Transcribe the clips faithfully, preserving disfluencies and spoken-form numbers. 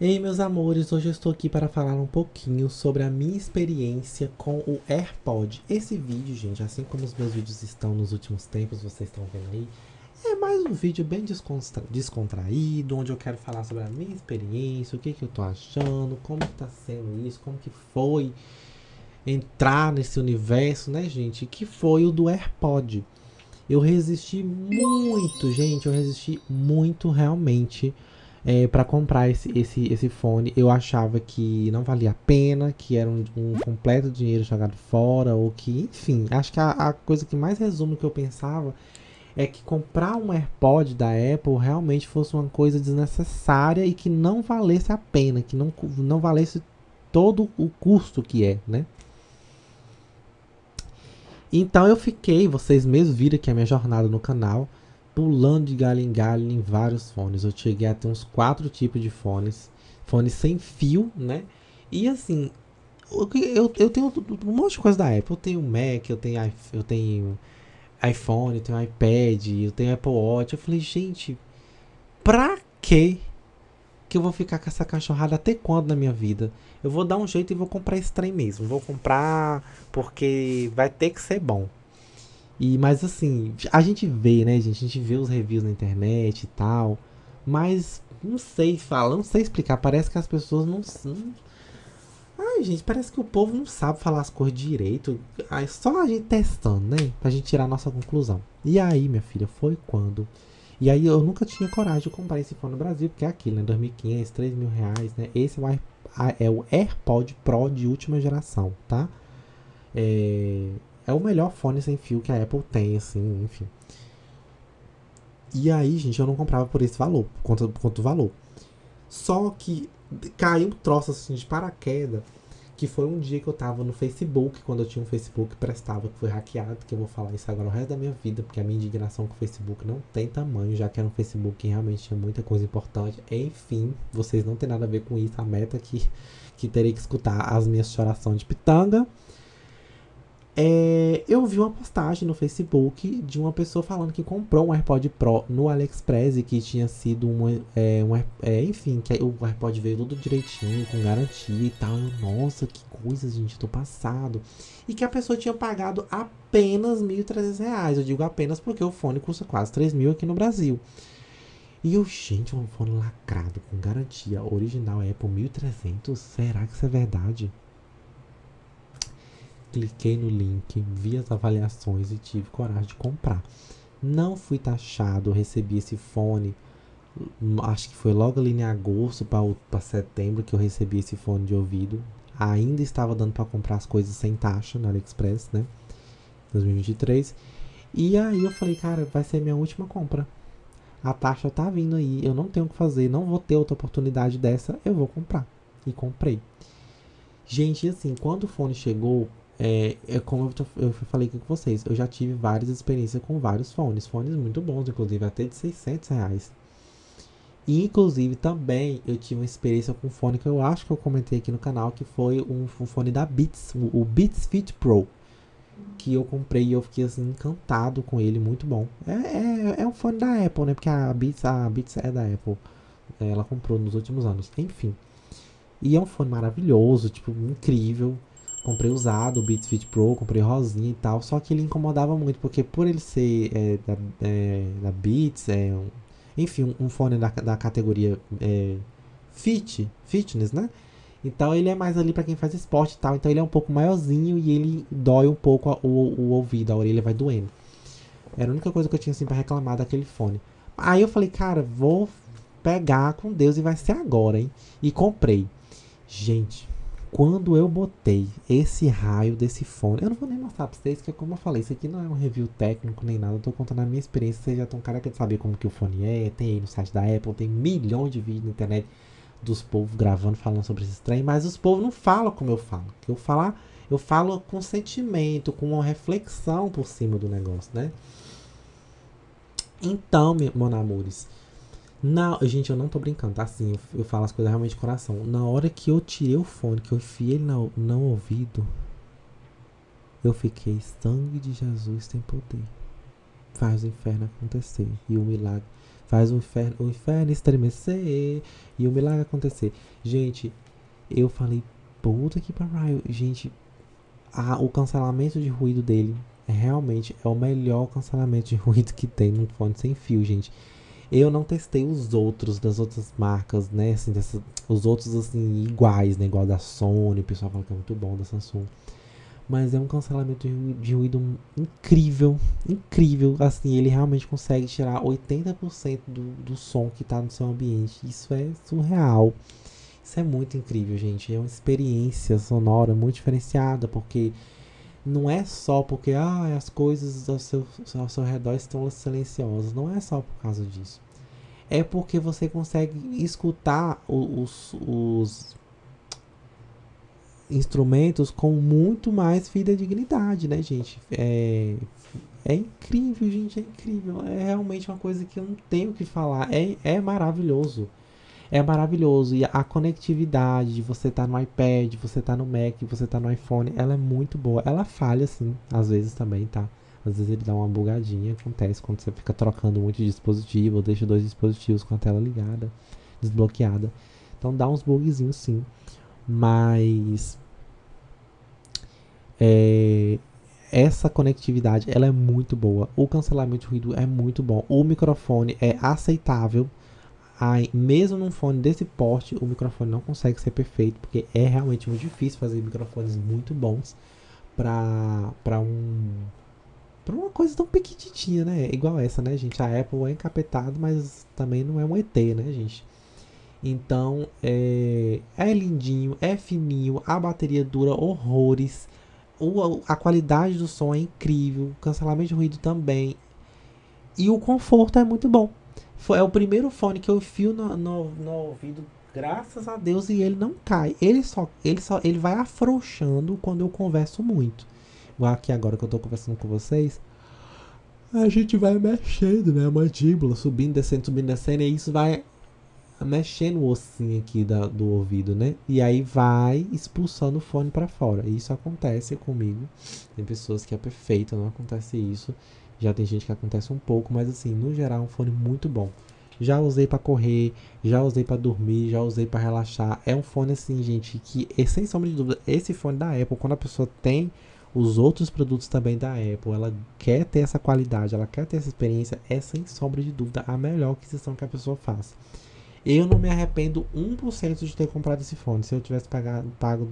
Ei, meus amores, hoje eu estou aqui para falar um pouquinho sobre a minha experiência com o AirPod. Esse vídeo, gente, assim como os meus vídeos estão nos últimos tempos, vocês estão vendo aí, é mais um vídeo bem descontra descontraído, onde eu quero falar sobre a minha experiência, o que, que eu tô achando, como que tá sendo isso, como que foi entrar nesse universo, né, gente, que foi o do AirPod. Eu resisti muito, gente, eu resisti muito realmente é, para comprar esse, esse, esse fone. Eu achava que não valia a pena, que era um, um completo dinheiro jogado fora, ou que, enfim, acho que a, a coisa que mais resume o que eu pensava é que comprar um AirPod da Apple realmente fosse uma coisa desnecessária e que não valesse a pena, que não, não valesse todo o custo que é, né? Então eu fiquei, vocês mesmos viram aqui a minha jornada no canal, pulando de galho em galho em vários fones. Eu cheguei a ter uns quatro tipos de fones. Fones sem fio, né? E assim, eu, eu tenho um monte de coisa da Apple. Eu tenho Mac, eu tenho, eu tenho iPhone, eu tenho iPad, eu tenho Apple Watch. Eu falei, gente, pra que que eu vou ficar com essa cachorrada até quando na minha vida? Eu vou dar um jeito e vou comprar esse trem mesmo. Vou comprar porque vai ter que ser bom. E, mas assim, a gente vê, né, gente? A gente vê os reviews na internet e tal. Mas não sei falar, não sei explicar. Parece que as pessoas não. não ai, gente, parece que o povo não sabe falar as coisas direito. Ai, só a gente testando, né? Pra gente tirar a nossa conclusão. E aí, minha filha, foi quando. E aí eu nunca tinha coragem de comprar esse fone no Brasil, porque é aquilo, né? dois mil e quinhentos, três mil reais, né? Esse é o, é o AirPod Pro de última geração, tá? É, é o melhor fone sem fio que a Apple tem, assim, enfim. E aí, gente, eu não comprava por esse valor, por conta, por conta do valor. Só que caiu um troço assim de paraquedas, que foi um dia que eu tava no Facebook, quando eu tinha um Facebook prestava, que foi hackeado, que eu vou falar isso agora o resto da minha vida, porque a minha indignação com o Facebook não tem tamanho, já que era um Facebook que realmente tinha muita coisa importante. Enfim, vocês não tem nada a ver com isso, a meta que, que terei que escutar as minhas chorações de pitanga. É, eu vi uma postagem no Facebook de uma pessoa falando que comprou um AirPod Pro no AliExpress e que tinha sido uma, é, um, é, enfim, que o AirPod veio tudo direitinho, com garantia e tal. Eu, nossa, que coisa, gente, tô passado. E que a pessoa tinha pagado apenas mil e trezentos reais. Eu digo apenas porque o fone custa quase três mil aqui no Brasil. E eu, gente, um fone lacrado, com garantia original Apple mil e trezentos. Será que isso é verdade? Cliquei no link, vi as avaliações e tive coragem de comprar. Não fui taxado, recebi esse fone. Acho que foi logo ali em agosto para setembro que eu recebi esse fone de ouvido. Ainda estava dando para comprar as coisas sem taxa no AliExpress, né? dois mil e vinte e três. E aí eu falei, cara, vai ser minha última compra. A taxa tá vindo aí, eu não tenho o que fazer, não vou ter outra oportunidade dessa, eu vou comprar. E comprei. Gente, assim, quando o fone chegou, é, é como eu, eu falei aqui com vocês, eu já tive várias experiências com vários fones, fones muito bons, inclusive até de seiscentos reais. E, inclusive, também eu tive uma experiência com um fone que eu acho que eu comentei aqui no canal, que foi um, um fone da Beats, o, o Beats Fit Pro, que eu comprei e eu fiquei assim, encantado com ele, muito bom. É, é, é um fone da Apple, né? Porque a Beats, a Beats é da Apple. Ela comprou nos últimos anos. Enfim. E é um fone maravilhoso, tipo, incrível. Comprei usado, o Beats Fit Pro, comprei rosinha e tal. Só que ele incomodava muito, porque por ele ser é, da, é, da Beats, é um, enfim, um, um fone da, da categoria é, Fit, Fitness, né? Então ele é mais ali pra quem faz esporte e tal. Então ele é um pouco maiorzinho e ele dói um pouco a, o, o ouvido, a orelha vai doendo. Era a única coisa que eu tinha assim pra reclamar daquele fone. Aí eu falei, cara, vou pegar com Deus e vai ser agora, hein? E comprei. Gente, quando eu botei esse raio desse fone, eu não vou nem mostrar pra vocês, que é como eu falei, isso aqui não é um review técnico nem nada, eu tô contando a minha experiência, vocês já estão careca de saber como que o fone é, tem aí no site da Apple, tem milhões de vídeos na internet dos povos gravando, falando sobre esse trem, mas os povos não falam como eu falo, que eu falar, eu falo com sentimento, com uma reflexão por cima do negócio, né? Então, meus amores, na, gente, eu não tô brincando, tá? Assim, eu, eu falo as coisas realmente de coração. Na hora que eu tirei o fone, que eu enfiei ele no, no ouvido, eu fiquei, sangue de Jesus tem poder. Faz o inferno acontecer. E o milagre. Faz o inferno, o inferno estremecer e o milagre acontecer. Gente, eu falei, puta que pariu. Gente, a, o cancelamento de ruído dele é realmente é o melhor cancelamento de ruído que tem num fone sem fio, gente. Eu não testei os outros das outras marcas, né? Assim, dessas, os outros, assim, iguais, né? Igual da Sony, o pessoal fala que é muito bom, da Samsung. Mas é um cancelamento de ruído, de ruído incrível, incrível. Assim, ele realmente consegue tirar oitenta por cento do, do som que tá no seu ambiente. Isso é surreal. Isso é muito incrível, gente. É uma experiência sonora muito diferenciada, porque não é só porque ah, as coisas ao seu, ao seu redor estão silenciosas. Não é só por causa disso. É porque você consegue escutar os, os instrumentos com muito mais fidedignidade, né, gente? É, é incrível, gente, é incrível. É realmente uma coisa que eu não tenho o que falar. É, é maravilhoso. É maravilhoso. E a conectividade de você tá no iPad, você tá no Mac, você tá no iPhone, ela é muito boa. Ela falha, sim, às vezes também, tá? Às vezes ele dá uma bugadinha, acontece quando você fica trocando muito de dispositivo, ou deixa dois dispositivos com a tela ligada, desbloqueada. Então dá uns bugzinhos, sim. Mas é, essa conectividade ela é muito boa. O cancelamento de ruído é muito bom. O microfone é aceitável. Aí, mesmo num fone desse porte, o microfone não consegue ser perfeito, porque é realmente muito difícil fazer microfones muito bons para para um para uma coisa tão pequititinha, né? Igual essa, né, gente? A Apple é encapetada, mas também não é um E T, né, gente? Então, é, é lindinho, é fininho, a bateria dura horrores, o, a qualidade do som é incrível, o cancelamento de ruído também, e o conforto é muito bom. Foi, é o primeiro fone que eu fio no, no, no ouvido, graças a Deus, e ele não cai. Ele só, ele só ele vai afrouxando quando eu converso muito. Igual aqui agora que eu tô conversando com vocês, a gente vai mexendo, né? A mandíbula, subindo, descendo, subindo, descendo, e isso vai mexendo o ossinho aqui da, do ouvido, né? E aí vai expulsando o fone para fora. Isso acontece comigo. Tem pessoas que é perfeito, não acontece isso. Já tem gente que acontece um pouco, mas assim, no geral, é um fone muito bom. Já usei para correr, já usei para dormir, já usei para relaxar. É um fone assim, gente, que sem sombra de dúvida, esse fone da Apple, quando a pessoa tem os outros produtos também da Apple, ela quer ter essa qualidade, ela quer ter essa experiência, é sem sombra de dúvida a melhor aquisição que a pessoa faz. Eu não me arrependo um por cento de ter comprado esse fone. Se eu tivesse pagado, pago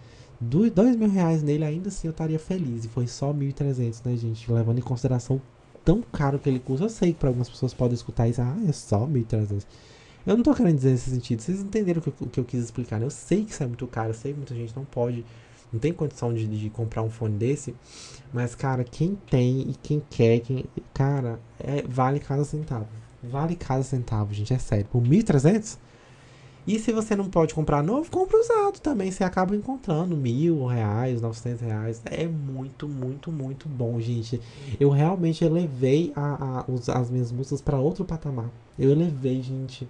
dois mil reais nele, ainda assim eu estaria feliz. E foi só mil e trezentos, né, gente? Levando em consideração tão caro que ele custa. Eu sei que para algumas pessoas podem escutar isso. Ah, é só mil e trezentos. Eu não tô querendo dizer nesse sentido. Vocês entenderam o que, eu, o que eu quis explicar, né? Eu sei que isso é muito caro. Eu sei que muita gente não pode, não tem condição de, de comprar um fone desse. Mas, cara, quem tem e quem quer, quem, cara, é, vale cada centavo. Vale cada centavo, gente, é sério. Por mil e trezentos? E se você não pode comprar novo, compra usado também. Você acaba encontrando mil reais, novecentos reais. É muito, muito, muito bom, gente. Eu realmente elevei a, a, os, as minhas músicas para outro patamar. Eu elevei, gente,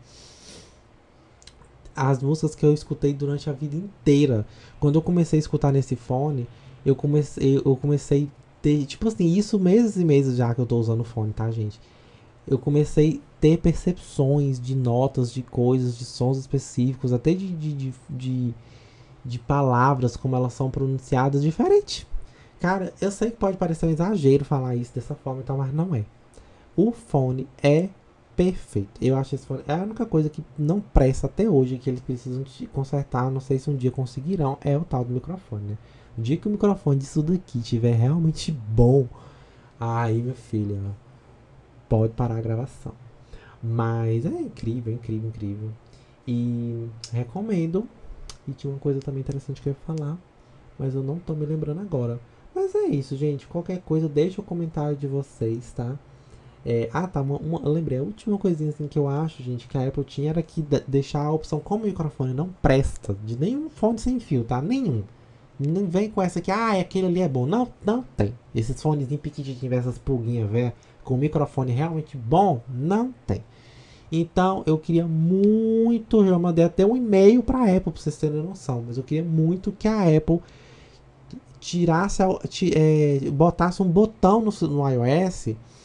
as músicas que eu escutei durante a vida inteira. Quando eu comecei a escutar nesse fone, eu comecei, eu comecei a ter, tipo assim, isso meses e meses já que eu tô usando o fone, tá, gente? Eu comecei a ter percepções de notas, de coisas, de sons específicos, até de, de, de, de, de palavras, como elas são pronunciadas, diferente. Cara, eu sei que pode parecer um exagero falar isso dessa forma e tal, mas não é. O fone é perfeito. Eu acho esse fone. É a única coisa que não presta até hoje, que eles precisam de consertar. Não sei se um dia conseguirão. É o tal do microfone, né? O dia que o microfone disso daqui estiver realmente bom, aí, minha filha, pode parar a gravação. Mas é incrível, incrível, incrível. E recomendo. E tinha uma coisa também interessante que eu ia falar, mas eu não tô me lembrando agora. Mas é isso, gente. Qualquer coisa, deixa o comentário de vocês, tá? É, ah, tá. Uma, uma, eu lembrei. A última coisinha assim que eu acho, gente, que a Apple tinha era que deixar a opção como o microfone não presta de nenhum fone sem fio, tá? Nenhum. Não vem com essa aqui, ah, aquele ali é bom. Não, não tem. Esses fones pequenininhos, essas pluguinhas velhas, com microfone realmente bom, não tem. Então, eu queria muito, já mandei até um e-mail para a Apple, para vocês terem noção, mas eu queria muito que a Apple tirasse, é, botasse um botão no, no iOS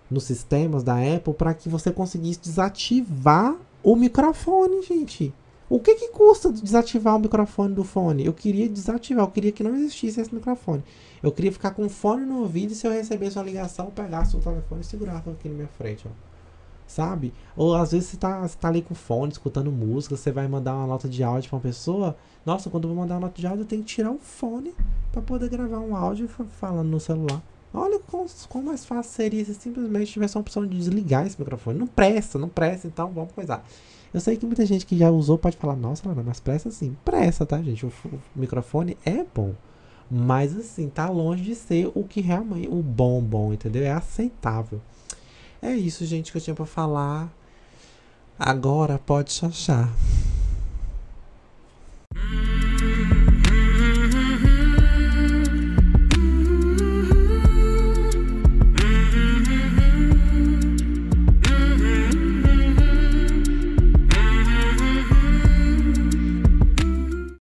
nos sistemas da Apple para que você conseguisse desativar o microfone, gente. O que que custa desativar o microfone do fone? Eu queria desativar, eu queria que não existisse esse microfone. Eu queria ficar com o fone no ouvido e se eu recebesse uma ligação, eu pegasse o telefone e segurava aqui na minha frente, ó. Sabe? Ou às vezes você tá, você tá ali com o fone, escutando música, você vai mandar uma nota de áudio pra uma pessoa. Nossa, quando eu vou mandar uma nota de áudio, eu tenho que tirar o fone pra poder gravar um áudio falando no celular. Olha quão, quão mais fácil seria se simplesmente tivesse a opção de desligar esse microfone. Não presta, não presta, então vamos coisar. Eu sei que muita gente que já usou pode falar, nossa, Lana, mas presta sim. Presta, tá, gente? O, o microfone é bom. Mas assim, tá longe de ser o que realmente. O bom, bom, entendeu? É aceitável. É isso, gente, que eu tinha pra falar. Agora pode chachar.